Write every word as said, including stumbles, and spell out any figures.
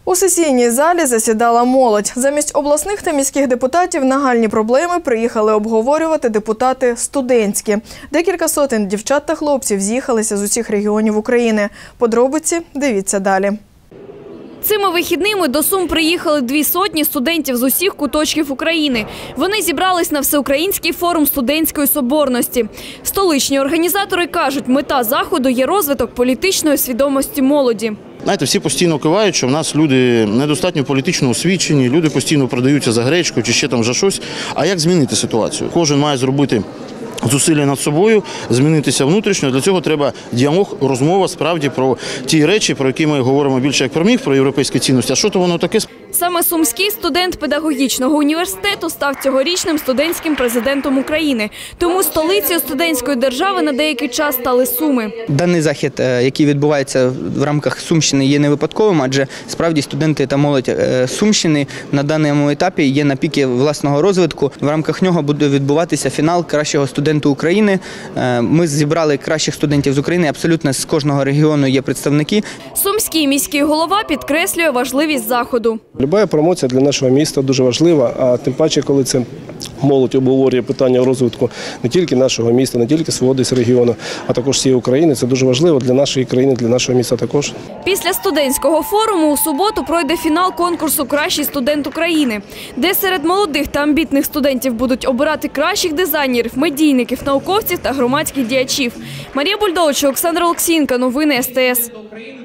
У сесійній залі засідала молодь. Замість обласних та міських депутатів нагальні проблеми приїхали обговорювати депутати студентські. Декілька сотень дівчат та хлопців з'їхалися з усіх регіонів України. Подробиці дивіться далі. Цими вихідними до Сум приїхали дві сотні студентів з усіх куточків України. Вони зібрались на Всеукраїнський форум студентської соборності. Столичні організатори кажуть, мета заходу є розвиток політичної свідомості молоді. Знаєте, всі постійно кивають, що в нас люди недостатньо політично освічені, люди постійно продаються за гречку чи ще там за щось. А як змінити ситуацію? Кожен має зробити зусилля над собою, змінитися внутрішньо. Для цього треба діалог, розмова справді про ті речі, про які ми говоримо більше як про міф, про європейські цінності. А що то воно таке? Саме сумський студент педагогічного університету став цьогорічним студентським президентом України. Тому столицею студентської держави на деякий час стали Суми. Даний захід, який відбувається в рамках Сумщини, є не випадковим, адже справді студенти та молодь Сумщини на даному етапі є на піки власного розвитку. В рамках нього буде відбуватися фінал кращого студента України. Ми зібрали кращих студентів з України, абсолютно з кожного регіону є представники. Сумський міський голова підкреслює важливість заходу. Люба промоція для нашого міста дуже важлива, а тим паче, коли це молодь обговорює питання розвитку не тільки нашого міста, не тільки свого десь регіону, а також всієї України. Це дуже важливо для нашої країни, для нашого міста також. Після студентського форуму у суботу пройде фінал конкурсу «Кращий студент України», де серед молодих та амбітних студентів будуть обирати кращих дизайнерів, медійників, науковців та громадських діячів. Марія Бульдович, Олександр Олексієнко. Новини ес те ес.